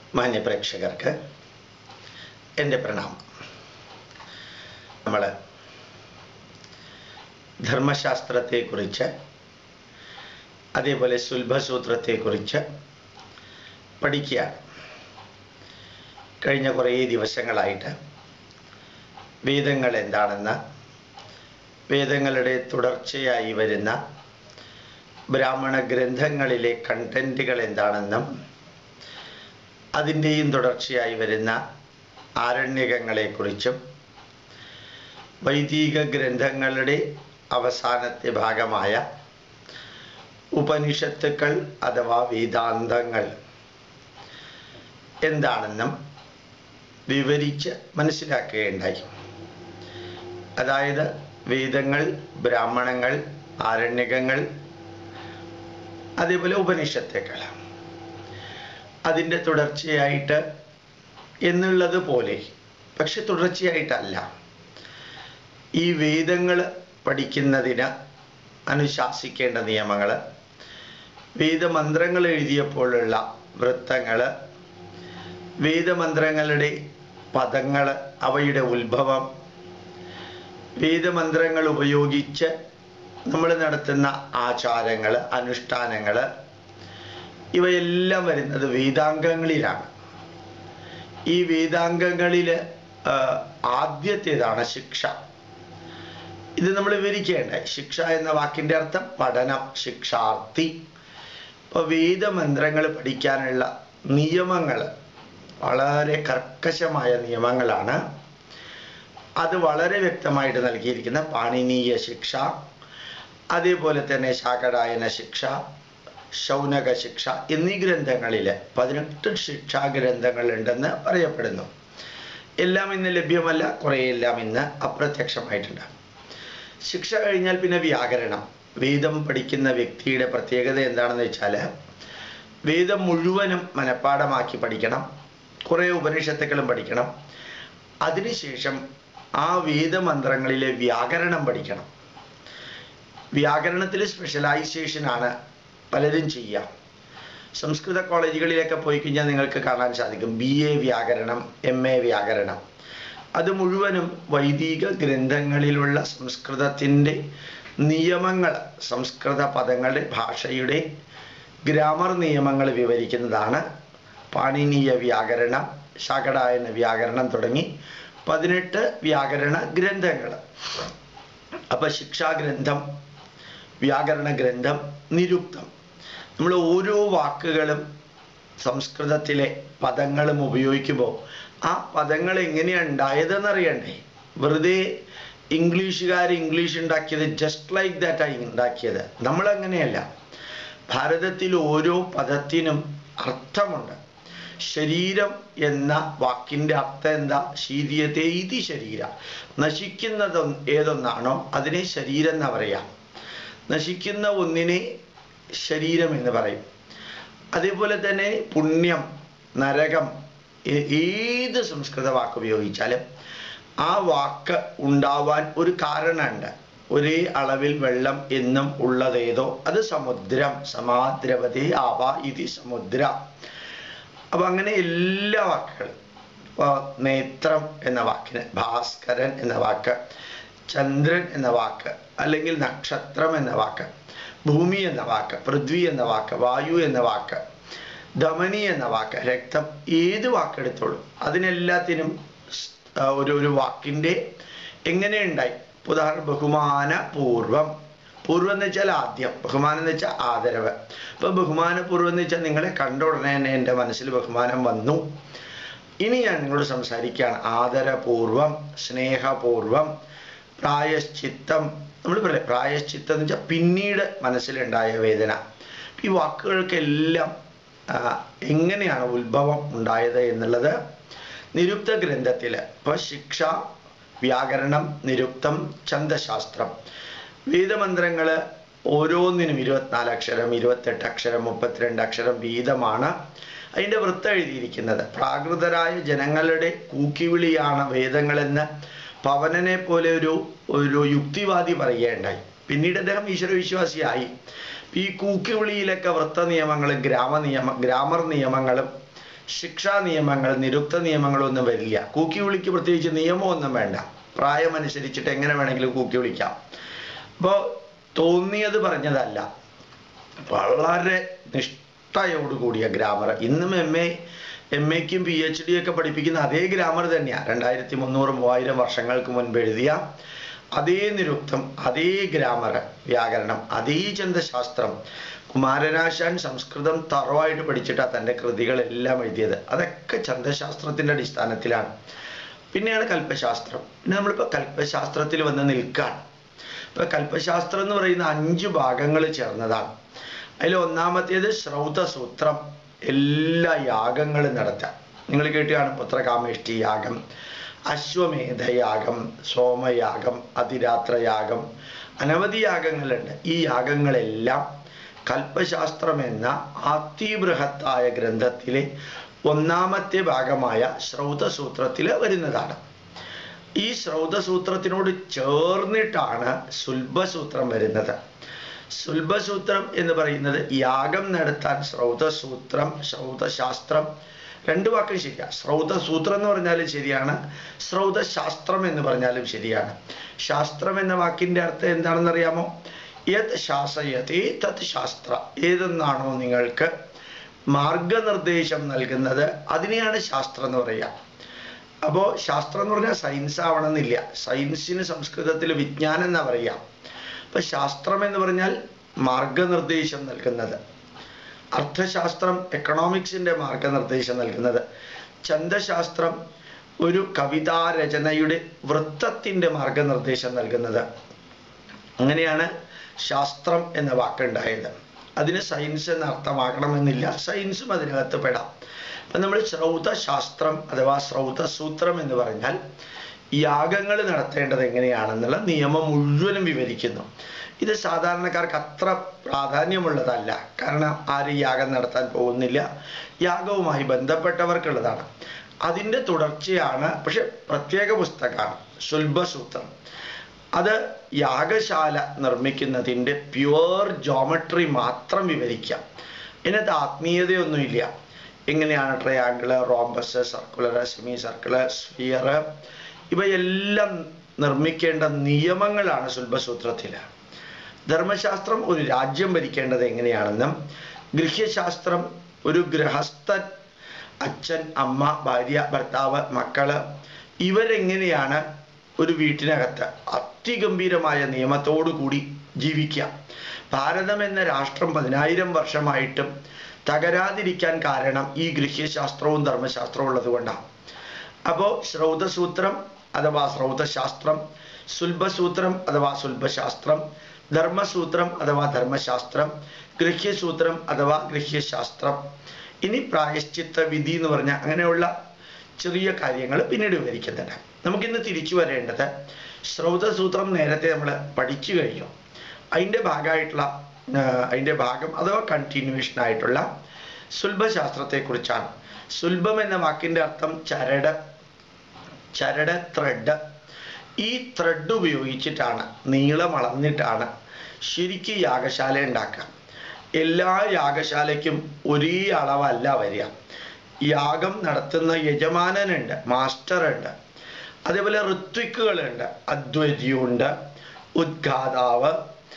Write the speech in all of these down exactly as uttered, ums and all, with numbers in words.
മാന്യ പ്രേക്ഷകർക്ക് എൻ്റെ പ്രണാമം. നമ്മൾ ധർമ്മശാസ്ത്രത്തെക്കുറിച്ച് അതേപോലെ സുൽഭസൂത്രത്തെക്കുറിച്ച് പഠിക്കുക. കഴിഞ്ഞ കുറേ ദിവസങ്ങളായിട്ട് വേദങ്ങൾ എന്താണെന്ന്, വേദങ്ങളുടെ തുടർച്ചയായി വരുന്ന ബ്രാഹ്മണ ഗ്രന്ഥങ്ങളിലെ കണ്ടന്റുകൾ എന്താണെന്നും അതിൻ്റെയും തുടർച്ചയായി വരുന്ന ആരണ്യകങ്ങളെക്കുറിച്ചും വൈദിക ഗ്രന്ഥങ്ങളുടെ അവസാനത്തെ ഭാഗമായ ഉപനിഷത്തുക്കൾ അഥവാ വേദാന്തങ്ങൾ എന്താണെന്നും വിവരിച്ച് മനസ്സിലാക്കുകയുണ്ടായി. അതായത് വേദങ്ങൾ, ബ്രാഹ്മണങ്ങൾ, ആരണ്യകങ്ങൾ, അതേപോലെ ഉപനിഷത്തുക്കൾ, അതിൻ്റെ തുടർച്ചയായിട്ട് എന്നുള്ളത് പോലെ, പക്ഷെ തുടർച്ചയായിട്ടല്ല, ഈ വേദങ്ങൾ പഠിക്കുന്നതിന് അനുശാസിക്കേണ്ട നിയമങ്ങൾ, വേദമന്ത്രങ്ങൾ എഴുതിയപ്പോഴുള്ള വൃത്തങ്ങൾ, വേദമന്ത്രങ്ങളുടെ പദങ്ങൾ, അവയുടെ ഉത്ഭവം, വേദമന്ത്രങ്ങൾ ഉപയോഗിച്ച് നമ്മൾ നടത്തുന്ന ആചാരങ്ങൾ, അനുഷ്ഠാനങ്ങൾ, ഇവയെല്ലാം വരുന്നത് വേദാംഗങ്ങളിലാണ്. ഈ വേദാംഗങ്ങളിൽ ആദ്യത്തേതാണ് ശിക്ഷ. ഇത് നമ്മൾ വിവരിക്കേണ്ട. ശിക്ഷ എന്ന വാക്കിൻ്റെ അർത്ഥം പഠനം, ശിക്ഷാർത്ഥി. ഇപ്പോൾ വേദമന്ത്രങ്ങൾ പഠിക്കാനുള്ള നിയമങ്ങൾ വളരെ കർക്കശമായ നിയമങ്ങളാണ്. അത് വളരെ വ്യക്തമായിട്ട് നൽകിയിരിക്കുന്ന പാണിനീയ ശിക്ഷ, അതേപോലെ തന്നെ ശാകടായന ശിക്ഷ, ശൗനക ശിക്ഷ എന്നീ ഗ്രന്ഥങ്ങളിൽ പതിനെട്ട് ശിക്ഷാ ഗ്രന്ഥങ്ങളുണ്ടെന്ന് പറയപ്പെടുന്നു. എല്ലാം ഇന്ന് ലഭ്യമല്ല, കുറേയെല്ലാം ഇന്ന് അപ്രത്യക്ഷമായിട്ടുണ്ട്. ശിക്ഷ കഴിഞ്ഞാൽ പിന്നെ വ്യാകരണം. വേദം പഠിക്കുന്ന വ്യക്തിയുടെ പ്രത്യേകത എന്താണെന്ന് വെച്ചാൽ വേദം മുഴുവനും മനഃപ്പാഠമാക്കി പഠിക്കണം, കുറേ ഉപനിഷത്തുക്കളും പഠിക്കണം. അതിനുശേഷം ആ വേദമന്ത്രങ്ങളിലെ വ്യാകരണം പഠിക്കണം. വ്യാകരണത്തിൽ സ്പെഷ്യലൈസേഷനാണ് പലരും ചെയ്യുക. സംസ്കൃത കോളേജുകളിലൊക്കെ പോയി കഴിഞ്ഞാൽ നിങ്ങൾക്ക് കാണാൻ സാധിക്കും ബി എ വ്യാകരണം, എം എ വ്യാകരണം. അത് മുഴുവനും വൈദിക ഗ്രന്ഥങ്ങളിലുള്ള സംസ്കൃതത്തിൻ്റെ നിയമങ്ങൾ, സംസ്കൃത പദങ്ങളുടെ ഭാഷയുടെ ഗ്രാമർ നിയമങ്ങൾ വിവരിക്കുന്നതാണ്. പാണിനീയ വ്യാകരണം, ശാകടായന വ്യാകരണം തുടങ്ങി പതിനെട്ട് വ്യാകരണ ഗ്രന്ഥങ്ങൾ. അപ്പം ശിക്ഷാഗ്രന്ഥം, വ്യാകരണ ഗ്രന്ഥം, നിരുക്തം. നമ്മൾ ഓരോ വാക്കുകളും സംസ്കൃതത്തിലെ പദങ്ങളും ഉപയോഗിക്കുമ്പോൾ ആ പദങ്ങൾ എങ്ങനെയാണ് ഉണ്ടായതെന്ന് അറിയണ്ടേ. വെറുതെ ഇംഗ്ലീഷുകാർ ഇംഗ്ലീഷ് ഉണ്ടാക്കിയത് ജസ്റ്റ് ലൈക്ക് ദാറ്റായി ഉണ്ടാക്കിയത്. നമ്മളങ്ങനെയല്ല. ഭാരതത്തിൽ ഓരോ പദത്തിനും അർത്ഥമുണ്ട്. ശരീരം എന്ന വാക്കിൻ്റെ അർത്ഥം എന്താ? ശീരിയത്തെ ഇതി ശരീര. നശിക്കുന്നത് ഏതൊന്നാണോ അതിനെ ശരീരം എന്ന് പറയാം. നശിക്കുന്ന ഒന്നിനെ ശരീരം എന്ന് പറയും. അതേപോലെ തന്നെ പുണ്യം, നരകം, ഏത് സംസ്കൃത വാക്ക് ഉപയോഗിച്ചാലും ആ വാക്ക് ഉണ്ടാവാൻ ഒരു കാരണമുണ്ട്. ഒരേ അളവിൽ വെള്ളം എന്നും ഉള്ളതേതോ അത് സമുദ്രം. സമാദ്രവതേ ആവ ഇതി സമുദ്ര. അപ്പം അങ്ങനെ എല്ലാ വാക്കുകളും, ഇപ്പോൾ നേത്രം എന്ന വാക്കിന് ഭാസ്കരൻ എന്ന വാക്ക്, ചന്ദ്രൻ എന്ന വാക്ക്, അല്ലെങ്കിൽ നക്ഷത്രം എന്ന വാക്ക്, ഭൂമി എന്ന വാക്ക്, പൃഥ്വി എന്ന വാക്ക്, വായു എന്ന വാക്ക്, ധമനി എന്ന വാക്ക്, രക്തം, ഏത് വാക്കെടുത്തോളൂ അതിനെല്ലാത്തിനും ഒരു ഒരു വാക്കിൻ്റെ എങ്ങനെയുണ്ടായി. ഉദാഹരണം ബഹുമാന പൂർവം. പൂർവം എന്ന് വെച്ചാൽ ആദ്യം, ബഹുമാനം എന്ന് വെച്ചാൽ ആദരവ്. ഇപ്പം ബഹുമാനപൂർവം എന്ന് വെച്ചാൽ നിങ്ങളെ കണ്ട ഉടനെ തന്നെ എൻ്റെ മനസ്സിൽ ബഹുമാനം വന്നു. ഇനി ഞാൻ നിങ്ങളോട് സംസാരിക്കുകയാണ്. ആദരപൂർവം, സ്നേഹപൂർവം, പ്രായശ്ചിത്തം. നമ്മൾ പറയാം പ്രായശ്ചിത്തം എന്ന് വെച്ചാൽ പിന്നീട് മനസ്സിലുണ്ടായ വേദന. ഈ വാക്കുകൾക്കെല്ലാം എങ്ങനെയാണ് ഉത്ഭവം ഉണ്ടായത് എന്നുള്ളത് നിരുക്ത ഗ്രന്ഥത്തിൽ, ഇപ്പോൾ ശിക്ഷ, വ്യാകരണം, നിരുക്തം, ഛന്ദശാസ്ത്രം, വേദമന്ത്രങ്ങൾ ഓരോന്നിനും ഇരുപത്തിനാല് അക്ഷരം, ഇരുപത്തെട്ട് അക്ഷരം, മുപ്പത്തിരണ്ട് അക്ഷരം വീതമാണ് അതിൻ്റെ വൃത്തം എഴുതിയിരിക്കുന്നത്. പ്രാകൃതരായ ജനങ്ങളുടെ കൂക്കിവിളിയാണ് വേദങ്ങളെന്ന് പവനനെ പോലെ ഒരു ഒരു യുക്തിവാദി പറയുകയുണ്ടായി. പിന്നീട് അദ്ദേഹം ഈശ്വരവിശ്വാസിയായി. ഈ കൂക്കിവിളിയിലൊക്കെ വൃത്ത നിയമങ്ങളും ഗ്രാമ നിയമ ഗ്രാമർ നിയമങ്ങളും ശിക്ഷാ നിയമങ്ങൾ നിരുക്ത നിയമങ്ങളൊന്നും വരില്ല. കൂക്കി വിളിക്ക് പ്രത്യേകിച്ച് നിയമമൊന്നും വേണ്ട. പ്രായമനുസരിച്ചിട്ട് എങ്ങനെ വേണമെങ്കിലും കൂക്കി വിളിക്കാം. അപ്പോൾ തോന്നിയത് പറഞ്ഞതല്ല, വളരെ നിഷ്ഠയോടുകൂടിയ ഗ്രാമർ. ഇന്നും എം എ എം എക്കും പി എച്ച് ഡി ഒക്കെ പഠിപ്പിക്കുന്ന അതേ ഗ്രാമർ തന്നെയാണ്. രണ്ടായിരത്തി മുന്നൂറ് മൂവായിരം വർഷങ്ങൾക്ക് മുൻപ് എഴുതിയ അതേ നിരുക്തം, അതേ ഗ്രാമർ, വ്യാകരണം, അതേ ഛന്ദശാസ്ത്രം. കുമാരനാശാൻ സംസ്കൃതം തറവായിട്ട് പഠിച്ചിട്ടാണ് തൻ്റെ കൃതികളെല്ലാം എഴുതിയത്. അതൊക്കെ ഛന്ദശാസ്ത്രത്തിൻ്റെ അടിസ്ഥാനത്തിലാണ്. പിന്നെയാണ് കൽപ്പശാസ്ത്രം. പിന്നെ നമ്മളിപ്പോൾ കൽപ്പശാസ്ത്രത്തിൽ വന്ന് നിൽക്കുകയാണ്. ഇപ്പോൾ കൽപ്പശാസ്ത്രം എന്ന് പറയുന്ന അഞ്ച് ഭാഗങ്ങൾ ചേർന്നതാണ്. അതിൽ ഒന്നാമത്തേത് ശ്രൗതസൂത്രം. എല്ലാ യാഗങ്ങളും നടത്താം. നിങ്ങൾ കേട്ടുകയാണ് പുത്രകാമേഷ്ടി യാഗം, അശ്വമേധയാഗം, സോമയാഗം, അതിരാത്രയാഗം, അനവധി യാഗങ്ങളുണ്ട്. ഈ യാഗങ്ങളെല്ലാം കൽപ്പശാസ്ത്രം എന്ന അതിബൃഹത്തായ ഗ്രന്ഥത്തിലെ ഒന്നാമത്തെ ഭാഗമായ ശ്രൗതസൂത്രത്തിൽ വരുന്നതാണ്. ഈ ശ്രൗതസൂത്രത്തിനോട് ചേർന്നിട്ടാണ് സുൽഭസൂത്രം വരുന്നത്. സുൽഭസൂത്രം എന്ന് പറയുന്നത് യാഗം നടത്താൻ ശ്രൗതസൂത്രം, ശ്രൗതശാസ്ത്രം, രണ്ടു വാക്കും ശരിയാണ്. ശ്രൗതസൂത്രം എന്ന് പറഞ്ഞാലും ശരിയാണ്, ശ്രൗതശാസ്ത്രം എന്ന് പറഞ്ഞാലും ശരിയാണ്. ശാസ്ത്രം എന്ന വാക്കിൻ്റെ അർത്ഥം എന്താണെന്ന് അറിയാമോ? യത് ശാസയതേ തത് ശാസ്ത്ര. ഏതെന്നാണോ നിങ്ങൾക്ക് മാർഗനിർദ്ദേശം നൽകുന്നത് അതിനെയാണ് ശാസ്ത്രം എന്ന് പറയുക. അപ്പോൾ ശാസ്ത്രം എന്ന് പറഞ്ഞാൽ സയൻസ് ആവണമെന്നില്ല. സയൻസിന് സംസ്കൃതത്തിൽ വിജ്ഞാനം എന്നാ പറയുക. അപ്പം ശാസ്ത്രം എന്ന് പറഞ്ഞാൽ മാർഗനിർദ്ദേശം നൽകുന്നത്. അർത്ഥശാസ്ത്രം എക്കണോമിക്സിൻ്റെ മാർഗനിർദ്ദേശം നൽകുന്നത്. ഛന്ദശാസ്ത്രം ഒരു കവിതാരചനയുടെ വൃത്തത്തിൻ്റെ മാർഗനിർദ്ദേശം നൽകുന്നത്. അങ്ങനെയാണ് ശാസ്ത്രം എന്ന വാക്കുണ്ടായത്. അതിന് സയൻസ് എന്ന അർത്ഥമാകണമെന്നില്ല, സയൻസും അതിനകത്ത് പെടാം. അപ്പം നമ്മൾ ശ്രൗതശാസ്ത്രം അഥവാ ശ്രൗതസൂത്രം എന്ന് പറഞ്ഞാൽ യാഗങ്ങൾ നടത്തേണ്ടത് എങ്ങനെയാണെന്നുള്ള നിയമം മുഴുവനും വിവരിക്കുന്നു. ഇത് സാധാരണക്കാർക്ക് അത്ര പ്രാധാന്യമുള്ളതല്ല, കാരണം ആരും യാഗം നടത്താൻ പോകുന്നില്ല. യാഗവുമായി ബന്ധപ്പെട്ടവർക്കുള്ളതാണ്. അതിൻ്റെ തുടർച്ചയാണ്, പക്ഷെ പ്രത്യേക പുസ്തകമാണ് സുൽഭസൂത്രം. അത് യാഗശാല നിർമ്മിക്കുന്നതിൻ്റെ പ്യുവർ ജോമെട്രി മാത്രം വിവരിക്കാം. ഇതിനകത്ത് ആത്മീയതയൊന്നുമില്ല. എങ്ങനെയാണ് triangle, rhombus, circular, semi circle, sphere, ഇവയെല്ലാം നിർമ്മിക്കേണ്ട നിയമങ്ങളാണ് സുൽഭസൂത്രത്തിൽ. ധർമ്മശാസ്ത്രം ഒരു രാജ്യം ഭരിക്കേണ്ടത് എങ്ങനെയാണെന്നും, ഗൃഹ്യശാസ്ത്രം ഒരു ഗൃഹസ്ഥൻ, അച്ഛൻ, അമ്മ, ഭാര്യ, ഭർത്താവ്, മക്കള്, ഇവരെങ്ങനെയാണ് ഒരു വീട്ടിനകത്ത് അതിഗംഭീരമായ നിയമത്തോടു കൂടി ജീവിക്കാം. ഭാരതം എന്ന രാഷ്ട്രം പതിനായിരം വർഷമായിട്ടും തകരാതിരിക്കാൻ കാരണം ഈ ഗൃഹ്യശാസ്ത്രവും ധർമ്മശാസ്ത്രവും ഉള്ളത് കൊണ്ടാണ്. അപ്പോൾ ശ്രൗതസൂത്രം അഥവാ ശ്രൗതശാസ്ത്രം, സുൽഭസൂത്രം അഥവാ സുൽഭശാസ്ത്രം, ധർമ്മസൂത്രം അഥവാ ധർമ്മശാസ്ത്രം, ഗൃഹ്യസൂത്രം അഥവാ ഗൃഹ്യശാസ്ത്രം. ഇനി പ്രായശ്ചിത്ത വിധി എന്ന് പറഞ്ഞാൽ അങ്ങനെയുള്ള ചെറിയ കാര്യങ്ങൾ പിന്നീട് വിവരിക്കുന്നുണ്ട്. നമുക്കിന്ന് തിരിച്ചു വരേണ്ടത് ശ്രൗതസൂത്രം നേരത്തെ നമ്മൾ പഠിച്ചു കഴിഞ്ഞു. അതിൻ്റെ ഭാഗമായിട്ടുള്ള അതിൻ്റെ ഭാഗം അഥവാ കണ്ടിന്യൂവേഷൻ ആയിട്ടുള്ള സുൽഭശാസ്ത്രത്തെക്കുറിച്ചാണ്. സുൽഭം എന്ന വാക്കിൻ്റെ അർത്ഥം ചരട്, ചരട് ത്രെഡ്. ഈ ത്രെഡ് ഉപയോഗിച്ചിട്ടാണ്, നീളം അളന്നിട്ടാണ് ശരിക്കും യാഗശാല ഉണ്ടാക്കുക. എല്ലാ യാഗശാലയ്ക്കും ഒരേ അളവല്ല വരിക. യാഗം നടത്തുന്ന യജമാനനുണ്ട്, മാസ്റ്ററുണ്ട്, അതേപോലെ ഋത്വിക്കുകളുണ്ട്, അദ്വൈതിയുണ്ട്, ഉദ്ഘാതാവ്,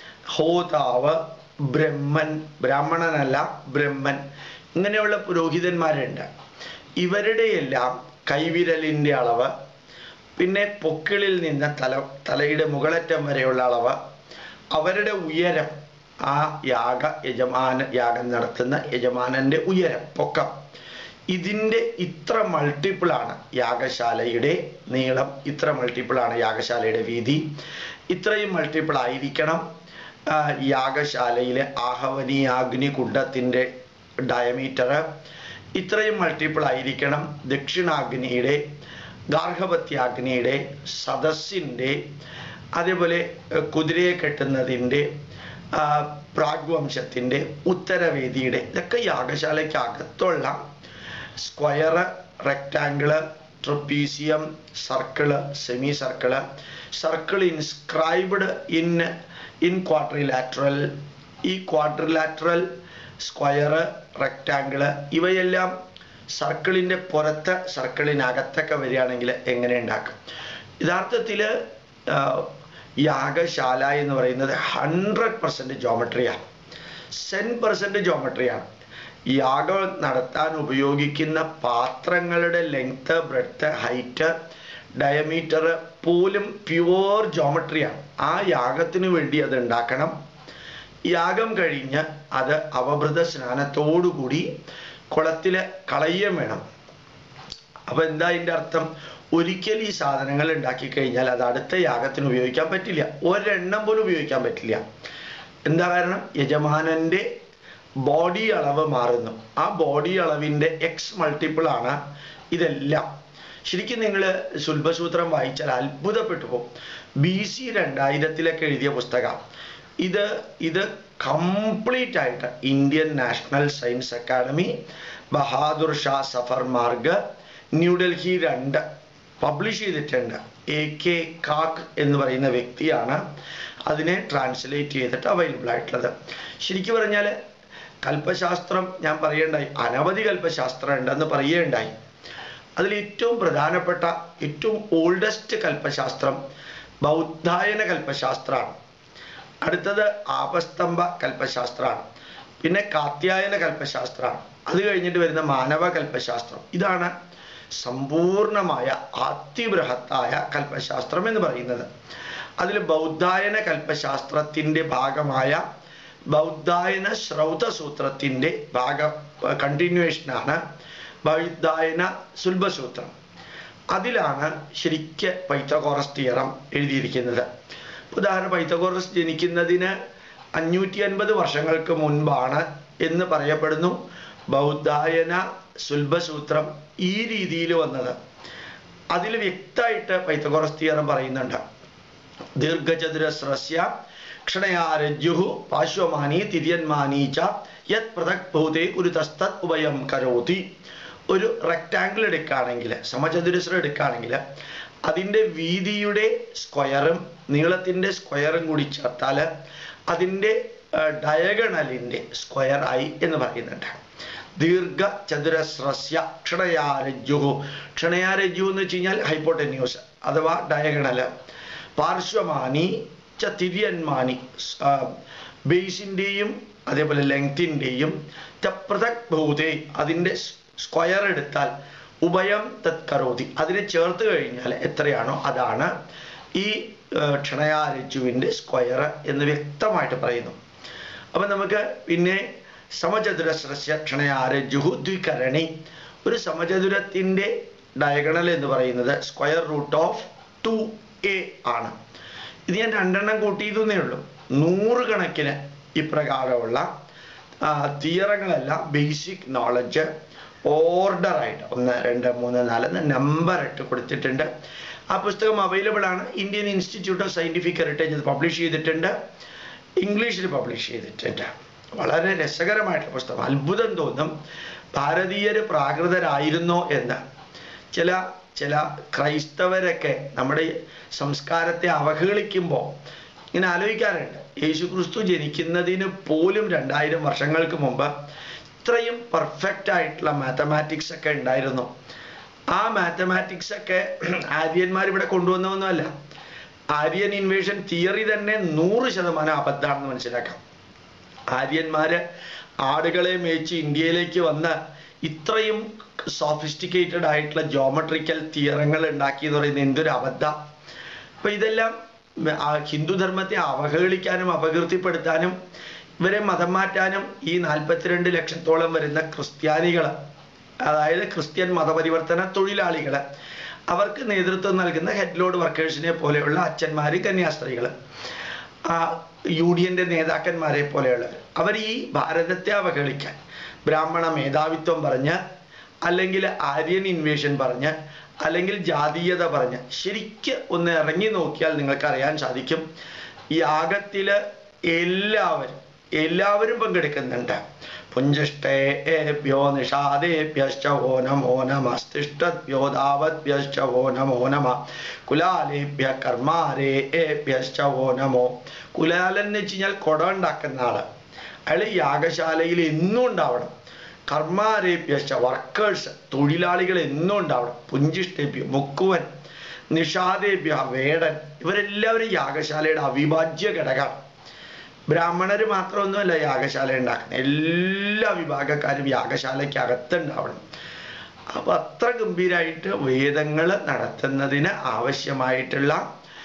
ഹോതാവ്, ബ്രഹ്മൻ, ബ്രാഹ്മണനല്ല ബ്രഹ്മൻ, ഇങ്ങനെയുള്ള പുരോഹിതന്മാരുണ്ട്. ഇവരുടെയെല്ലാം കൈവിരലിൻ്റെ അളവ്, പിന്നെ പൊക്കിളിൽ നിന്ന് തല തലയുടെ മുകളറ്റം വരെയുള്ള അളവ്, അവരുടെ ഉയരം, ആ യാഗ യജമാന യാഗം നടത്തുന്ന യജമാനൻ്റെ ഉയരം, പൊക്കം, ഇതിൻ്റെ ഇത്ര മൾട്ടിപ്പിളാണ് യാഗശാലയുടെ നീളം, ഇത്ര മൾട്ടിപ്പിളാണ് യാഗശാലയുടെ വീതി, ഇത്രയും മൾട്ടിപ്പിൾ ആയിരിക്കണം യാഗശാലയിലെ ആഹവനീയാഗ്നി കുണ്ഡത്തിൻ്റെ ഡയമീറ്റർ, ഇത്രയും മൾട്ടിപ്പിൾ ആയിരിക്കണം ദക്ഷിണാഗ്നിയുടെ, ഗാർഹപത്യാഗ്നിയുടെ, സദസ്സിൻ്റെ, അതേപോലെ കുതിരയെ കെട്ടുന്നതിൻ്റെ, പ്രാഗ്വംശത്തിൻ്റെ, ഉത്തരവേദിയുടെ, ഇതൊക്കെ യാഗശാലയ്ക്കകത്തുള്ള square, rectangle, trapezium, circle, semi circle, circle inscribed in in quadrilateral, ഈ ക്വാഡ്രിലാറ്ററൽ, സ്ക്വയർ, റെക്റ്റാങ്കിള്, ഇവയെല്ലാം സർക്കിളിൻ്റെ പുറത്ത് സർക്കിളിനകത്തൊക്കെ വരികയാണെങ്കിൽ എങ്ങനെ ഉണ്ടാക്കും? യഥാർത്ഥത്തിൽ യാഗശാല എന്ന് പറയുന്നത് ഹൺഡ്രഡ് പെർസെൻറ്റ് ജോമെട്രിയാണ്, സെൻ പെർസെൻറ്റ് ജോമെട്രിയാണ്. യാഗം നടത്താൻ ഉപയോഗിക്കുന്ന പാത്രങ്ങളുടെ ലെങ്ത്ത്, ബ്രെഡ്ത്ത്, ഹൈറ്റ്, ഡയമീറ്റർ പോലും പ്യുവർ ജോമെട്രിയാണ്. ആ യാഗത്തിന് വേണ്ടി അത് ഉണ്ടാക്കണം. യാഗം കഴിഞ്ഞ് അത് അവഭൃത സ്നാനത്തോടുകൂടി കുളത്തിൽ കളയുകയും വേണം. അപ്പം എന്താ അതിൻ്റെ അർത്ഥം? ഒരിക്കൽ ഈ സാധനങ്ങൾ ഉണ്ടാക്കി കഴിഞ്ഞാൽ അത് അടുത്ത യാഗത്തിന് ഉപയോഗിക്കാൻ പറ്റില്ല, ഒരെണ്ണം പോലും ഉപയോഗിക്കാൻ പറ്റില്ല. എന്താ കാരണം? യജമാനൻ്റെ ബോഡി അളവ് മാറുന്നു. ആ ബോഡി അളവിൻ്റെ എക്സ് മൾട്ടിപ്പിൾ ആണ് ഇതെല്ലാം. ശരിക്കും നിങ്ങൾ ശുൽബസൂത്രം വായിച്ചാൽ അത്ഭുതപ്പെട്ടു പോകും. ബി സി രണ്ടായിരത്തിലൊക്കെ എഴുതിയ പുസ്തകം ഇത്. ഇത് കംപ്ലീറ്റ് ആയിട്ട് Indian National Science Academy, Bahadur Shah Zafar Marg, New Delhi രണ്ട് പബ്ലിഷ് ചെയ്തിട്ടുണ്ട്. എ കെ കാക്ക് എന്ന് പറയുന്ന വ്യക്തിയാണ് അതിനെ ട്രാൻസ്ലേറ്റ് ചെയ്തിട്ട് അവൈലബിൾ ആയിട്ടുള്ളത്. ശരിക്കും പറഞ്ഞാൽ കൽപ്പശാസ്ത്രം ഞാൻ പറയേണ്ടായി, അനവധി കൽപ്പശാസ്ത്രം ഉണ്ടെന്ന് പറയുകയുണ്ടായി. അതിൽ ഏറ്റവും പ്രധാനപ്പെട്ട ഏറ്റവും ഓൾഡസ്റ്റ് കൽപ്പശാസ്ത്രം ബൗദ്ധായന കൽപ്പശാസ്ത്രമാണ്. അടുത്തത് ആപസ്തംഭ കൽപ്പശാസ്ത്രമാണ്. പിന്നെ കാത്യായന കൽപ്പശാസ്ത്രമാണ്. അത് കഴിഞ്ഞിട്ട് വരുന്ന മാനവ കൽപ്പശാസ്ത്രം. ഇതാണ് സമ്പൂർണമായ അതിബൃഹത്തായ കൽപ്പശാസ്ത്രം എന്ന് പറയുന്നത്. അതിൽ ബൗദ്ധായന കൽപ്പശാസ്ത്രത്തിൻ്റെ ഭാഗമായ ബൗദ്ധായന ശ്രൗതസൂത്രത്തിൻ്റെ ഭാഗ കണ്ടിന്യൂവേഷനാണ് ബൗദ്ധായന സുൽബസൂത്രം. അതിലാണ് ശരിക്ക് പൈത്തഗോറസ് തിയറം എഴുതിയിരിക്കുന്നത്. ഉദാഹരണം, പൈത്തഗോറസ് ജനിക്കുന്നതിന് അഞ്ഞൂറ്റി അൻപത് വർഷങ്ങൾക്ക് മുൻപാണ് എന്ന് പറയപ്പെടുന്നു. ബൗദ്ധായന സുൽബസൂത്രം ഈ രീതിയിൽ വന്നത്. അതിൽ വ്യക്തമായിട്ട് പൈത്തഗോറസ് തിയറം പറയുന്നുണ്ട്. ദീർഘചതുരസ്രസ്യ ക്ഷണയാരജ്ജുഹു പാർശ്വമാനി തിര്യന്മാനി ച യത് പൃഥക് ഭൂതേ കുരുതസ്തത് ഉഭയം കരോതി. ഒരു റെക്റ്റാങ്കിൾ എടുക്കുകയാണെങ്കിൽ, സമചതുരസ്രം എടുക്കുകയാണെങ്കിൽ അതിൻ്റെ വീതിയുടെ സ്ക്വയറും നീളത്തിൻ്റെ സ്ക്വയറും കൂടി ചേർത്താൽ അതിൻ്റെ ഡയഗണലിൻ്റെ സ്ക്വയർ ആയി എന്ന് പറയുന്നുണ്ട്. ദീർഘചതുരസ്രസ്യ ക്ഷണയാരജ്ജുഹു. ക്ഷണയാരജ്ജു എന്ന് വെച്ച് കഴിഞ്ഞാൽ ഹൈപ്പോട്ടന്യൂസ് അഥവാ ഡയഗണല്. പാർശ്വമാനി ച തിര്യന്മാനി, ബേസിൻ്റെയും അതേപോലെ ലെങ്തിൻ്റെയും പൃഥക് ഭൂതേ അതിൻ്റെ സ്ക്വയർ എടുത്താൽ ഉഭയം തത് കരോതി, അതിനെ ചേർത്ത് കഴിഞ്ഞാൽ എത്രയാണോ അതാണ് ഈ ക്ഷണയാരജ്ജുവിൻ്റെ സ്ക്വയർ എന്ന് വ്യക്തമായിട്ട് പറയുന്നു. അപ്പം നമുക്ക് പിന്നെ സമചതുരസ്രസ്യ ക്ഷണയാരജ്ജുഹു ദ്വികരണി. ഒരു സമചതുരത്തിൻ്റെ ഡയഗണൽ എന്ന് പറയുന്നത് square root of two A ആണ്. ഇത് ഞാൻ രണ്ടെണ്ണം കൂട്ടിയതേ ഉള്ളൂ. നൂറുകണക്കിന് ഇപ്രകാരമുള്ള തിയറങ്ങളെല്ലാം ബേസിക് നോളജ് ഓർഡറായിട്ട് ഒന്ന് രണ്ട് മൂന്ന് നാല് എന്ന നമ്പർ ഇട്ട് കൊടുത്തിട്ടുണ്ട്. ആ പുസ്തകം അവൈലബിൾ ആണ്. Indian institute of scientific heritage publish ചെയ്തിട്ടുണ്ട്, ഇംഗ്ലീഷിൽ പബ്ലിഷ് ചെയ്തിട്ടുണ്ട്. വളരെ രസകരമായിട്ടുള്ള പുസ്തകം. അത്ഭുതം തോന്നും, ഭാരതീയർ പ്രാകൃതരായിരുന്നോ എന്ന്. ചില ചില ക്രൈസ്തവരൊക്കെ നമ്മുടെ സംസ്കാരത്തെ അവഹേളിക്കുമ്പോൾ ഇങ്ങനെ ആലോചിക്കാറുണ്ട്, യേശു ക്രിസ്തു ജനിക്കുന്നതിന് പോലും രണ്ടായിരം വർഷങ്ങൾക്ക് മുമ്പ് ഇത്രയും പെർഫെക്റ്റ് ആയിട്ടുള്ള മാത്തമാറ്റിക്സ് ഒക്കെ ഉണ്ടായിരുന്നു. ആ മാത്തമാറ്റിക്സ് ഒക്കെ ആര്യന്മാർ ഇവിടെ കൊണ്ടുവന്നതൊന്നുമല്ല. ആര്യൻ ഇൻവേഷൻ തിയറി തന്നെ നൂറ് ശതമാനം അബദ്ധമാണെന്ന് മനസ്സിലാക്കാം. ആര്യന്മാര് ആടുകളെ മേച്ച് ഇന്ത്യയിലേക്ക് വന്ന് ഇത്രയും സോഫിസ്റ്റിക്കേറ്റഡ് ആയിട്ടുള്ള ജോമെട്രിക്കൽ തിയറങ്ങൾ ഉണ്ടാക്കി എന്ന് പറയുന്നത് എന്തൊരു അബദ്ധം. അപ്പൊ ഇതെല്ലാം ഹിന്ദുധർമ്മത്തെ അവഹേളിക്കാനും അപകീർത്തിപ്പെടുത്താനും ഇവരെ മതം മാറ്റാനും ഈ നാൽപ്പത്തിരണ്ട് ലക്ഷത്തോളം വരുന്ന ക്രിസ്ത്യാനികൾ, അതായത് ക്രിസ്ത്യൻ മതപരിവർത്തന തൊഴിലാളികൾ, അവർക്ക് നേതൃത്വം നൽകുന്ന ഹെഡ് ലോഡ് വർക്കേഴ്സിനെ പോലെയുള്ള അച്ഛന്മാർ, കന്യാസ്ത്രീകൾ, യൂണിയന്റെ നേതാക്കന്മാരെ പോലെയുള്ളവർ, അവർ ഈ ഭാരതത്തെ അവഹേളിക്കാൻ ബ്രാഹ്മണ മേധാവിത്വം പറഞ്ഞ്, അല്ലെങ്കിൽ ആര്യൻ ഇൻവേഷൻ പറഞ്ഞ്, അല്ലെങ്കിൽ ജാതീയത പറഞ്ഞ് ശരിക്ക് ഒന്ന് ഇറങ്ങി നോക്കിയാൽ നിങ്ങൾക്ക് അറിയാൻ സാധിക്കും. യാഗത്തില് എല്ലാവരും എല്ലാവരും പങ്കെടുക്കുന്നുണ്ട്. പുഞ്ചിഷ്ടേഭ്യോ നിഷാദേഭ്യശ്ച ഓ നമോ നമസ്തിഷ്ഠഭ്യോ ധാവദ്ഭ്യശ്ച ഓ നമോ നമ കുലാലേഭ്യ കർമാരേഭ്യശ്ച ഓ നമോ. കുലാലൻ എന്ന് വെച്ച് കഴിഞ്ഞാൽ കുട ഉണ്ടാക്കുന്ന ആള്. അയാൾ യാഗശാലയിൽ എന്നും ഉണ്ടാവണം. കർമാരേഭ്യ വർക്കേഴ്സ് തൊഴിലാളികൾ എന്നും ഉണ്ടാവണം. പുഞ്ചിഷ്ടേഭ്യ മുക്കുവൻ, നിഷാദേഭ്യ വേടൻ, ഇവരെല്ലാവരും യാഗശാലയുടെ അവിഭാജ്യ ഘടകമാണ്. ബ്രാഹ്മണർ മാത്രമൊന്നുമല്ല യാഗശാല ഉണ്ടാക്കുന്നത്, എല്ലാ വിഭാഗക്കാരും യാഗശാലയ്ക്ക് അകത്തുണ്ടാവണം. അപ്പൊ അത്ര ഗംഭീരമായിട്ട് വേദങ്ങൾ നടത്തുന്നതിന് ആവശ്യമായിട്ടുള്ള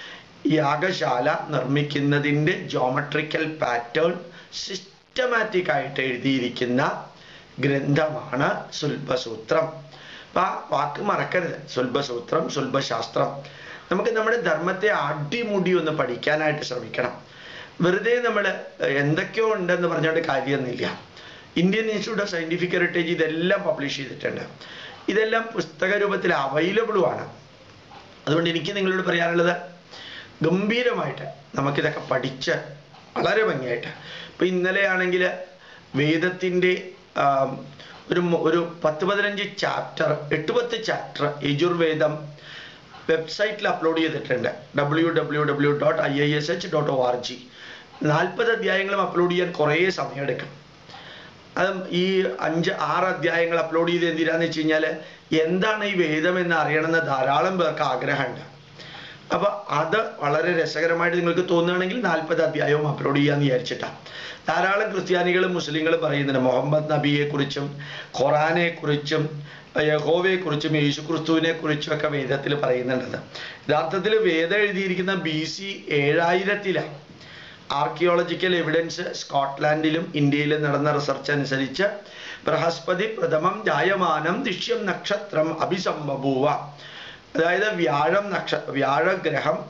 യാഗശാല നിർമ്മിക്കുന്നതിൻ്റെ ജോമെട്രിക്കൽ പാറ്റേൺ സിസ്റ്റമാറ്റിക് ആയിട്ട് എഴുതിയിരിക്കുന്ന ഗ്രന്ഥമാണ് സുൽഭസൂത്രം. അപ്പൊ ആ വാക്ക് മറക്കരുത്, സുൽഭസൂത്രം, സുൽഭശാസ്ത്രം. നമുക്ക് നമ്മുടെ ധർമ്മത്തെ അടിമുടി ഒന്ന് പഠിക്കാനായിട്ട് ശ്രമിക്കണം. വെറുതെ നമ്മൾ എന്തൊക്കെയോ ഉണ്ടെന്ന് പറഞ്ഞുകൊണ്ട് കാര്യമൊന്നുമില്ല. Indian institute of scientific heritage ഇതെല്ലാം പബ്ലിഷ് ചെയ്തിട്ടുണ്ട്. ഇതെല്ലാം പുസ്തക രൂപത്തിൽ അവൈലബിളുമാണ്. അതുകൊണ്ട് എനിക്ക് നിങ്ങളോട് പറയാനുള്ളത്, ഗംഭീരമായിട്ട് നമുക്കിതൊക്കെ പഠിച്ച് വളരെ ഭംഗിയായിട്ട്, ഇപ്പൊ ഇന്നലെ ആണെങ്കിൽ വേദത്തിൻ്റെ ഒരു ഒരു പത്ത് പതിനഞ്ച് ചാപ്റ്റർ, എട്ട് പത്ത് ചാപ്റ്റർ യജുർവേദം വെബ്സൈറ്റിൽ അപ്ലോഡ് ചെയ്തിട്ടുണ്ട്. W W W dot I I S H dot O R G. നാൽപ്പത് അധ്യായങ്ങളും അപ്ലോഡ് ചെയ്യാൻ കുറേ സമയമെടുക്കും. അത് ഈ അഞ്ച് ആറ് അധ്യായങ്ങൾ അപ്ലോഡ് ചെയ്ത് എന്തിനാന്ന് വെച്ച് കഴിഞ്ഞാൽ എന്താണ് ഈ വേദം എന്ന് അറിയണമെന്ന് ധാരാളം പേർക്ക് ആഗ്രഹമുണ്ട്. അപ്പൊ അത് വളരെ രസകരമായിട്ട് നിങ്ങൾക്ക് തോന്നുകയാണെങ്കിൽ നാൽപ്പത് അധ്യായവും അപ്ലോഡ് ചെയ്യാന്ന് വിചാരിച്ചിട്ടാണ്. ധാരാളം ക്രിസ്ത്യാനികളും മുസ്ലിങ്ങളും പറയുന്നുണ്ട് മുഹമ്മദ് നബിയെ കുറിച്ചും ഖുറാനെ കുറിച്ചും യഹോവയെ കുറിച്ചും യേശു ക്രിസ്തുവിനെ കുറിച്ചും ഒക്കെ വേദത്തിൽ പറയുന്നുണ്ടത്. യഥാർത്ഥത്തിൽ വേദം എഴുതിയിരിക്കുന്ന ബി സി ഏഴായിരത്തിലാണ്. ആർക്കിയോളജിക്കൽ എവിഡൻസ് സ്കോട്ട്ലാൻഡിലും ഇന്ത്യയിലും നടന്ന റിസർച്ച് അനുസരിച്ച് ബൃഹസ്പതി പ്രഥമം ജായമാനം ദിശ്യം നക്ഷത്രം അഭിസംബഭൂവ, അതായത് വ്യാഴം നക്ഷ വ്യാഴഗ്രഹം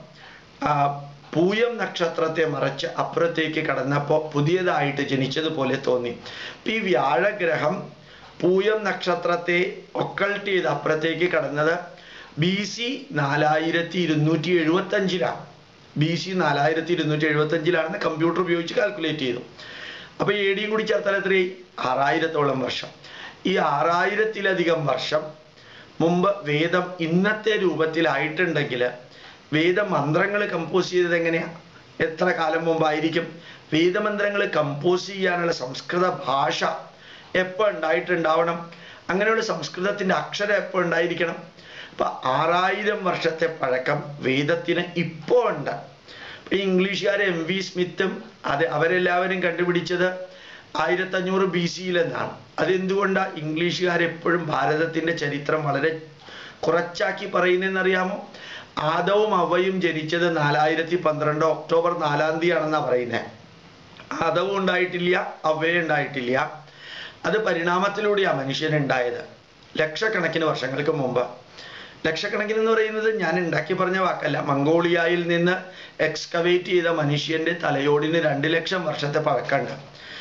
പൂയം നക്ഷത്രത്തെ മറച്ച് അപ്പുറത്തേക്ക് കടന്നപ്പോൾ പുതിയതായിട്ട് ജനിച്ചതുപോലെ തോന്നി. ഈ വ്യാഴഗ്രഹം പൂയം നക്ഷത്രത്തെ ഒക്കൾട്ട് ചെയ്ത് അപ്പുറത്തേക്ക് കടന്നത് ബി സി നാലായിരത്തി ഇരുന്നൂറ്റി എഴുപത്തി അഞ്ചിലാണ്. ബി സി നാലായിരത്തി ഇരുന്നൂറ്റി എഴുപത്തി അഞ്ചിലാണെന്ന് കമ്പ്യൂട്ടർ ഉപയോഗിച്ച് കാൽക്കുലേറ്റ് ചെയ്തു. അപ്പൊ എ ഡിയും കൂടി ചേർത്താൽ എത്രയായി? ആറായിരത്തോളം വർഷം. ഈ ആറായിരത്തിലധികം വർഷം മുമ്പ് വേദം ഇന്നത്തെ രൂപത്തിലായിട്ടുണ്ടെങ്കിൽ വേദമന്ത്രങ്ങൾ കമ്പോസ് ചെയ്തത് എങ്ങനെയാ? എത്ര കാലം മുമ്പായിരിക്കും? വേദമന്ത്രങ്ങൾ കമ്പോസ് ചെയ്യാനുള്ള സംസ്കൃത ഭാഷ എപ്പോൾ ഉണ്ടായിട്ടുണ്ടാവണം? അങ്ങനെയുള്ള സംസ്കൃതത്തിന്റെ അക്ഷരം എപ്പോൾ ഉണ്ടായിരിക്കണം? അപ്പൊ ആറായിരം വർഷത്തെ പഴക്കം വേദത്തിന് ഇപ്പോൾ ഉണ്ട്. ഈ ഇംഗ്ലീഷുകാരെ എം വി സ്മിത്തും അത് അവരെല്ലാവരും കണ്ടുപിടിച്ചത് ആയിരത്തി അഞ്ഞൂറ് ബി സിയിലെന്നാണ്. അതെന്തുകൊണ്ടാണ് ഇംഗ്ലീഷുകാരെപ്പോഴും ഭാരതത്തിന്റെ ചരിത്രം വളരെ കുറച്ചാക്കി പറയുന്നതെന്നറിയാമോ? ആദവും അവയും ജനിച്ചത് നാലായിരത്തി പന്ത്രണ്ട് ഒക്ടോബർ നാലാം തീയതി ആണെന്നാ പറയുന്നത്. ആദവും ഉണ്ടായിട്ടില്ല, അവയും ഉണ്ടായിട്ടില്ല. അത് പരിണാമത്തിലൂടെയാണ് മനുഷ്യനുണ്ടായത്, ലക്ഷക്കണക്കിന് വർഷങ്ങൾക്ക് മുമ്പ്. ലക്ഷക്കണക്കിന് എന്ന് പറയുന്നത് ഞാൻ ഉണ്ടാക്കി പറഞ്ഞ വാക്കല്ല. മംഗോളിയയിൽ നിന്ന് എക്സ്കവേറ്റ് ചെയ്ത മനുഷ്യന്റെ തലയോടിന് രണ്ട് ലക്ഷം വർഷത്തെ പഴക്കമുണ്ട്.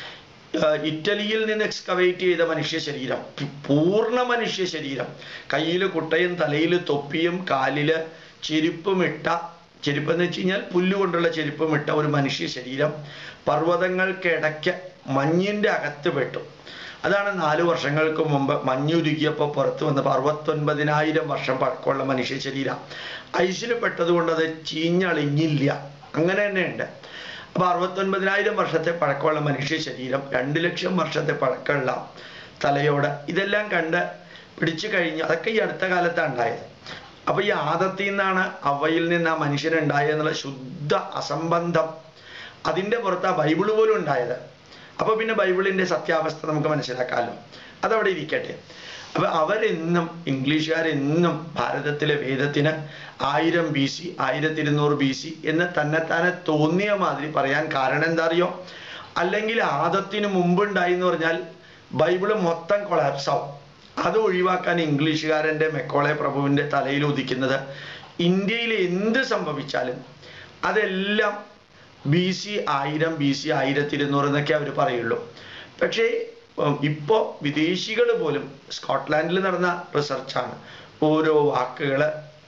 ഇറ്റലിയിൽ നിന്ന് എക്സ്കവേറ്റ് ചെയ്ത മനുഷ്യ ശരീരം, പൂർണ്ണ മനുഷ്യ ശരീരം, കയ്യിൽ കുട്ടയും തലയിൽ തൊപ്പിയും കാലില് ചെരുപ്പും ഇട്ട, ചെരുപ്പെന്ന് വെച്ച് കഴിഞ്ഞാൽ പുല്ലുകൊണ്ടുള്ള ചെരുപ്പും ഇട്ട ഒരു മനുഷ്യ ശരീരം പർവ്വതങ്ങൾക്കിടയ്ക്ക് മഞ്ഞിന്റെ അകത്ത് പെട്ടു. അതാണ് നാലു വർഷങ്ങൾക്ക് മുമ്പ് മഞ്ഞുരുകിയപ്പോൾ പുറത്തു വന്നപ്പോൾ അറുപത്തൊൻപതിനായിരം വർഷം പഴക്കമുള്ള മനുഷ്യ ശരീരം. ഐസിൽ പെട്ടതുകൊണ്ട് അത് ചീഞ്ഞളിഞ്ഞില്ല, അങ്ങനെ തന്നെ ഉണ്ട്. അപ്പൊ അറുപത്തൊൻപതിനായിരം വർഷത്തെ പഴക്കമുള്ള മനുഷ്യ ശരീരം, രണ്ട് ലക്ഷം വർഷത്തെ പഴക്കമുള്ള തലയോട്, ഇതെല്ലാം കണ്ട് പിടിച്ചു കഴിഞ്ഞു. അതൊക്കെ ഈ അടുത്ത കാലത്താണ് ഉണ്ടായത്. അപ്പൊ ഈ ആദത്തിൽ നിന്നാണ് അവയിൽ നിന്ന് ആ മനുഷ്യനുണ്ടായെന്നുള്ള ശുദ്ധ അസംബന്ധം, അതിൻ്റെ പുറത്ത് ആ ബൈബിള് പോലും ഉണ്ടായത്. അപ്പൊ പിന്നെ ബൈബിളിന്റെ സത്യാവസ്ഥ നമുക്ക് മനസ്സിലാക്കാമല്ലോ. അതവിടെ ഇരിക്കട്ടെ. അപ്പൊ അവരെന്നും ഇംഗ്ലീഷുകാരെന്നും ഭാരതത്തിലെ വേദത്തിന് ആയിരം ബി സി ആയിരത്തി ഇരുന്നൂറ് ബി സി എന്ന് തന്നെത്താനെ തോന്നിയ മാതിരി പറയാൻ കാരണം എന്താ അറിയോ? അല്ലെങ്കിൽ ആദത്തിന് മുമ്പുണ്ടായി എന്ന് പറഞ്ഞാൽ ബൈബിള് മൊത്തം കൊളാപ്സ് ആവും. അത് ഒഴിവാക്കാൻ ഇംഗ്ലീഷുകാരൻ്റെ മെക്കോളെ പ്രഭുവിൻ്റെ തലയിൽ ഉദിക്കുന്നത് ഇന്ത്യയിൽ എന്ത് സംഭവിച്ചാലും അതെല്ലാം ബി സി ആയിരം ബി സി ആയിരത്തി ഇരുന്നൂറ് എന്നൊക്കെ അവർ പറയുള്ളൂ. പക്ഷേ ഇപ്പോൾ വിദേശികൾ പോലും, സ്കോട്ട്ലാൻഡിൽ നടന്ന റിസർച്ചാണ്, ഓരോ വാക്കുകൾ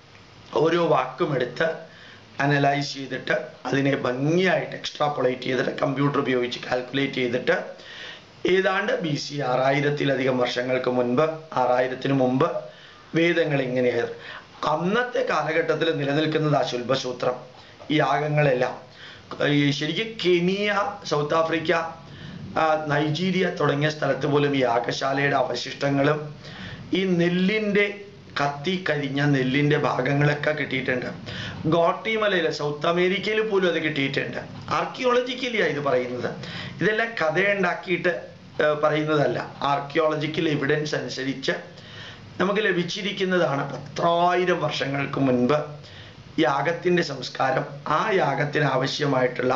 ഓരോ വാക്കും എടുത്ത് അനലൈസ് ചെയ്തിട്ട് അതിനെ ഭംഗിയായിട്ട് എക്സ്ട്രാപ്പൊളേറ്റ് ചെയ്തിട്ട് കമ്പ്യൂട്ടർ ഉപയോഗിച്ച് കാൽക്കുലേറ്റ് ചെയ്തിട്ട് ഏതാണ്ട് ബി സി ആറായിരത്തിലധികം വർഷങ്ങൾക്ക് മുൻപ്, ആറായിരത്തിന് മുമ്പ് വേദങ്ങൾ ഇങ്ങനെയായിരുന്നു. അന്നത്തെ കാലഘട്ടത്തിൽ നിലനിൽക്കുന്നത് ആ ശുൽഭസൂത്രം, ഈ യാഗങ്ങളെല്ലാം. ശരിക്കും കെനിയ, സൗത്ത് ആഫ്രിക്ക, നൈജീരിയ തുടങ്ങിയ സ്ഥലത്ത് പോലും ഈ യാഗശാലയുടെ അവശിഷ്ടങ്ങളും ഈ നെല്ലിൻ്റെ കത്തി കരിഞ്ഞ നെല്ലിൻ്റെ ഭാഗങ്ങളൊക്കെ കിട്ടിയിട്ടുണ്ട്. ഗോട്ടിമലയിൽ സൗത്ത് അമേരിക്കയിൽ പോലും അത് കിട്ടിയിട്ടുണ്ട്. ആർക്കിയോളജിക്കലിയാണ് ഇത് പറയുന്നത്. ഇതെല്ലാം കഥയുണ്ടാക്കിയിട്ട് പറയുന്നതല്ല. ആർക്കിയോളജിക്കൽ എവിഡൻസ് അനുസരിച്ച് നമുക്ക് ലഭിച്ചിരിക്കുന്നതാണ്. പത്തായിരം വർഷങ്ങൾക്ക് മുൻപ് യാഗത്തിൻ്റെ സംസ്കാരം, ആ യാഗത്തിന് ആവശ്യമായിട്ടുള്ള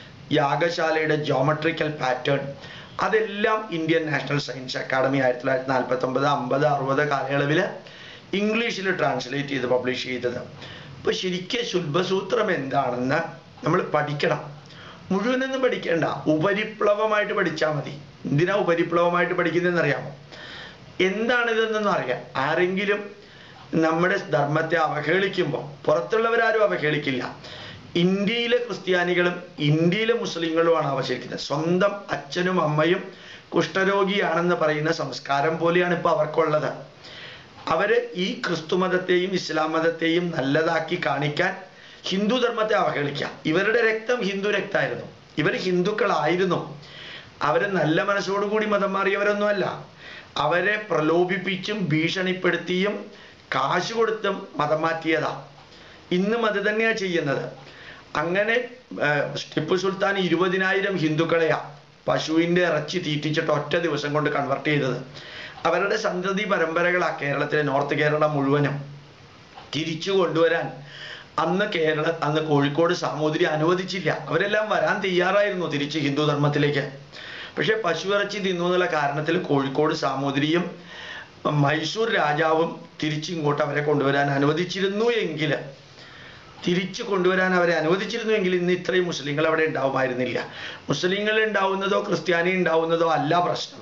യാഗശാലയുടെ ജോമെട്രിക്കൽ പാറ്റേൺ, അതെല്ലാം ഇന്ത്യൻ നാഷണൽ സയൻസ് അക്കാഡമി ആയിരത്തി തൊള്ളായിരത്തി നാൽപ്പത്തി ഒമ്പത് അമ്പത് അറുപത് കാലയളവിൽ ഇംഗ്ലീഷിൽ ട്രാൻസ്ലേറ്റ് ചെയ്ത് പബ്ലിഷ് ചെയ്തത്. അപ്പോൾ ശരിക്കും ശുൽബസൂത്രം എന്താണെന്ന് നമ്മൾ പഠിക്കണം. മുഴുവനൊന്നും പഠിക്കേണ്ട, ഉപരിപ്ലവമായിട്ട് പഠിച്ചാൽ മതി. എന്തിനാ ഉപരിപ്ലവമായിട്ട് പഠിക്കുന്നതെന്ന് അറിയാമോ? എന്താണിതെന്നൊന്നും അറിയാം. ആരെങ്കിലും നമ്മുടെ ധർമ്മത്തെ അവഹേളിക്കുമ്പോൾ പുറത്തുള്ളവരാരും അവഹേളിക്കില്ല. ഇന്ത്യയിലെ ക്രിസ്ത്യാനികളും ഇന്ത്യയിലെ മുസ്ലിങ്ങളുമാണ് അവശേഷിക്കുന്നത്. സ്വന്തം അച്ഛനും അമ്മയും കുഷ്ഠരോഗിയാണെന്ന് പറയുന്ന സംസ്കാരം പോലെയാണ് ഇപ്പോൾ അവർക്കുള്ളത്. അവര് ഈ ക്രിസ്തു മതത്തെയും ഇസ്ലാം മതത്തെയും നല്ലതാക്കി കാണിക്കാൻ ഹിന്ദു ധർമ്മത്തെ അവഹേളിക്കാം. ഇവരുടെ രക്തം ഹിന്ദു രക്തമായിരുന്നു, ഇവർ ഹിന്ദുക്കളായിരുന്നു. അവര് നല്ല മനസ്സോടുകൂടി മതം മാറിയവരൊന്നുമല്ല. അവരെ പ്രലോഭിപ്പിച്ചും ഭീഷണിപ്പെടുത്തിയും കാശ് കൊടുത്തും മതം മാറ്റിയതാ. ഇന്നും അത് തന്നെയാണ് ചെയ്യുന്നത്. അങ്ങനെ ടിപ്പു സുൽത്താൻ ഇരുപതിനായിരം ഹിന്ദുക്കളെയാ പശുവിൻ്റെ ഇറച്ചി തീറ്റിച്ചിട്ട് ഒറ്റ ദിവസം കൊണ്ട് കൺവെർട്ട് ചെയ്തത്. അവരുടെ സന്തതി പരമ്പരകളാ കേരളത്തിലെ നോർത്ത് കേരളം മുഴുവനും തിരിച്ചു കൊണ്ടുവരാൻ അന്ന് കേരള അന്ന് കോഴിക്കോട് സാമൂതിരി അനുവദിച്ചില്ല. അവരെല്ലാം വരാൻ തയ്യാറായിരുന്നു തിരിച്ച് ഹിന്ദു ധർമ്മത്തിലേക്ക്. പക്ഷെ പശു ഇറച്ചി തിന്നു എന്നുള്ള കാരണത്തിൽ കോഴിക്കോട് സാമൂതിരിയും മൈസൂർ രാജാവും തിരിച്ചിങ്ങോട്ട് അവരെ കൊണ്ടുവരാൻ അനുവദിച്ചിരുന്നു എങ്കിൽ തിരിച്ചു കൊണ്ടുവരാൻ അവരെ അനുവദിച്ചിരുന്നു എങ്കിൽ ഇന്ന് ഇത്രയും മുസ്ലിങ്ങൾ അവിടെ ഉണ്ടാവുമായിരുന്നില്ല. മുസ്ലിങ്ങൾ ഉണ്ടാവുന്നതോ ക്രിസ്ത്യാനി ഉണ്ടാവുന്നതോ അല്ല പ്രശ്നം.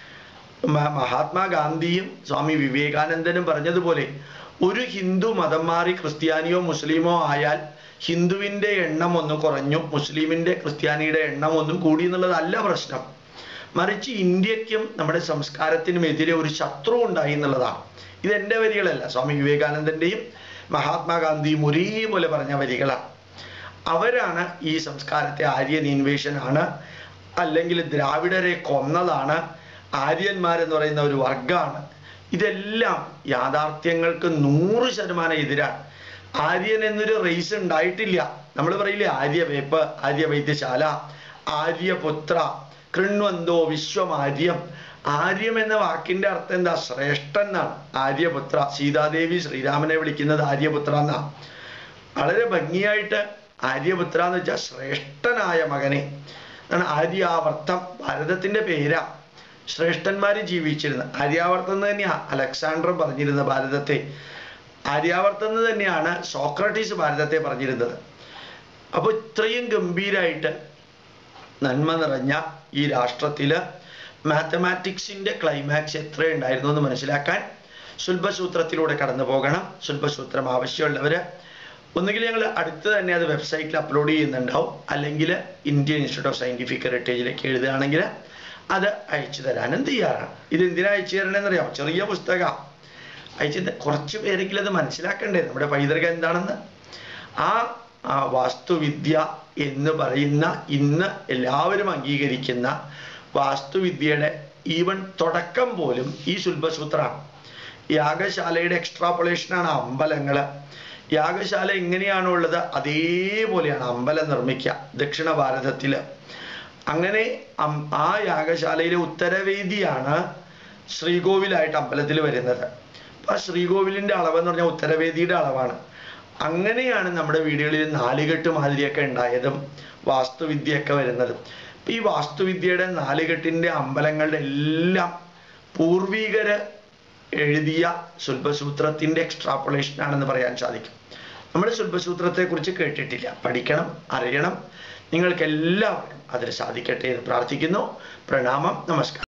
മഹാത്മാഗാന്ധിയും സ്വാമി വിവേകാനന്ദനും പറഞ്ഞതുപോലെ ഒരു ഹിന്ദു മതം മാറി ക്രിസ്ത്യാനിയോ മുസ്ലിമോ ആയാൽ ഹിന്ദുവിൻ്റെ എണ്ണം ഒന്ന് കുറഞ്ഞു, മുസ്ലിമിൻ്റെ ക്രിസ്ത്യാനിയുടെ എണ്ണം ഒന്നും കൂടി എന്നുള്ളതല്ല പ്രശ്നം. മറിച്ച് ഇന്ത്യക്കും നമ്മുടെ സംസ്കാരത്തിനും എതിരെ ഒരു ശത്രു ഉണ്ടായി എന്നുള്ളതാണ്. ഇതെൻ്റെ വരികളല്ല, സ്വാമി വിവേകാനന്ദൻ്റെയും മഹാത്മാഗാന്ധിയും ഒരേപോലെ പറഞ്ഞ വരികളാണ്. അവരാണ് ഈ സംസ്കാരത്തെ ആര്യൻ ഇൻവേഷൻ ആണ്, അല്ലെങ്കിൽ ദ്രാവിഡരെ കൊന്നതാണ്, ആര്യന്മാരെന്ന് പറയുന്ന ഒരു വർഗമാണ്. ഇതെല്ലാം യാഥാർത്ഥ്യങ്ങൾക്ക് നൂറ് ശതമാനം എതിരാണ്. ആര്യൻ എന്നൊരു റേസ് ഉണ്ടായിട്ടില്ല. നമ്മൾ പറയില്ലേ ആര്യവേപ്പ്, ആര്യവൈദ്യശാല, ആര്യപുത്ര, കൃണ്വന്തോ വിശ്വമാര്യം. ആര്യം എന്ന വാക്കിന്റെ അർത്ഥം എന്താ? ശ്രേഷ്ഠൻ എന്നാണ്. ആര്യപുത്ര, സീതാദേവി ശ്രീരാമനെ വിളിക്കുന്നത് ആര്യപുത്ര എന്നാണ്. വളരെ ഭംഗിയായിട്ട് ആര്യപുത്ര എന്ന് വെച്ചാൽ ശ്രേഷ്ഠനായ മകനെ എന്നാണ്. ആര്യാവർത്തം ഭാരതത്തിന്റെ പേരാ. ശ്രേഷ്ഠന്മാര് ജീവിച്ചിരുന്നത് ആര്യാവർത്തം എന്ന് തന്നെയാ അലക്സാണ്ടർ പറഞ്ഞിരുന്ന ഭാരതത്തെ. ആര്യാവർത്തം എന്ന് തന്നെയാണ് സോക്രട്ടീസ് ഭാരതത്തെ പറഞ്ഞിരുന്നത്. അപ്പോൾ ഇത്രയും ഗംഭീരായിട്ട് നന്മ നിറഞ്ഞ ഈ രാഷ്ട്രത്തില് മാത്തമാറ്റിക്സിന്റെ ക്ലൈമാക്സ് എത്രയുണ്ടായിരുന്നു എന്ന് മനസ്സിലാക്കാൻ ശുൽബസൂത്രത്തിലൂടെ കടന്നു പോകണം. ശുൽബസൂത്രം ആവശ്യമുള്ളവര് ഒന്നുകിൽ ഞങ്ങൾ അടുത്ത് തന്നെ അത് വെബ്സൈറ്റിൽ അപ്ലോഡ് ചെയ്യുന്നുണ്ടാവും, അല്ലെങ്കിൽ ഇന്ത്യൻ ഇൻസ്റ്റിറ്റ്യൂട്ട് ഓഫ് സയന്റിഫിക് ഹെറിറ്റേജിലേക്ക് എഴുതുകയാണെങ്കിൽ അത് അയച്ചു തരാനും തയ്യാറാണ്. ഇത് എന്തിനാ അയച്ചു തരണമെന്നറിയാം? ചെറിയ പുസ്തകം അയച്ചു കുറച്ച് പേരെങ്കിലും അത് മനസ്സിലാക്കണ്ടേ നമ്മുടെ പൈതൃകം എന്താണെന്ന്. ആ വാസ്തുവിദ്യ എന്ന് പറയുന്ന ഇന്ന് എല്ലാവരും അംഗീകരിക്കുന്ന വാസ്തുവിദ്യയുടെ ഈവൻ തുടക്കം പോലും ഈ ശുൽബസൂത്രമാണ്. യാഗശാലയുടെ എക്സ്ട്രാപ്പൊളേഷനാണ് അമ്പലങ്ങള്. യാഗശാല എങ്ങനെയാണോ ഉള്ളത് അതേപോലെയാണ് അമ്പലം നിർമ്മിക്കുക ദക്ഷിണ ഭാരതത്തില്. അങ്ങനെ ആ യാഗശാലയിലെ ഉത്തരവേദിയാണ് ശ്രീകോവിലായിട്ട് അമ്പലത്തിൽ വരുന്നത്. ആ ശ്രീകോവിലിന്റെ അളവെന്ന് പറഞ്ഞാൽ ഉത്തരവേദിയുടെ അളവാണ്. അങ്ങനെയാണ് നമ്മുടെ വീടുകളിൽ നാലുകെട്ട് മാതിരിയൊക്കെ ഉണ്ടായതും വാസ്തുവിദ്യയൊക്കെ വരുന്നതും. ഈ വാസ്തുവിദ്യയുടെ നാലുകെട്ടിന്റെ അമ്പലങ്ങളുടെ എല്ലാം പൂർവികര് എഴുതിയ ശുൽബസൂത്രത്തിന്റെ എക്സ്ട്രാപ്പൊളേഷൻ ആണെന്ന് പറയാൻ സാധിക്കും. നമ്മൾ ശുൽബസൂത്രത്തെ കുറിച്ച് കേട്ടിട്ടില്ല, പഠിക്കണം, അറിയണം. നിങ്ങൾക്ക് എല്ലാവർക്കും അതിന് സാധിക്കട്ടെ എന്ന് പ്രാർത്ഥിക്കുന്നു. പ്രണാമം, നമസ്കാരം.